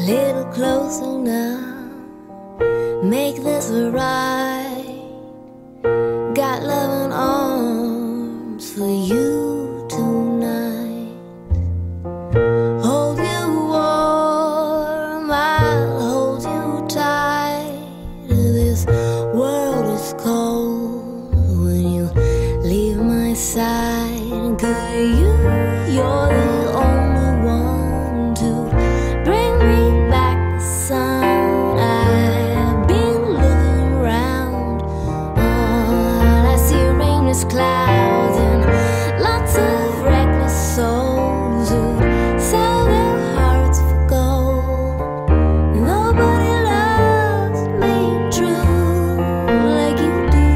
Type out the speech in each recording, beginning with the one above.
little closer now. Make this right. Got loving arms for you tonight. Hold you warm, I'll hold you tight. This world is cold when you leave my side. Girl, you're the only one to bring me back the sun. I've been looking around, all I see are rainless clouds and lots of reckless souls who sell their hearts for gold. Nobody loves me true like you do.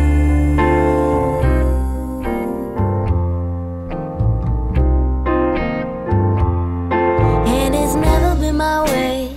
And it's never been my way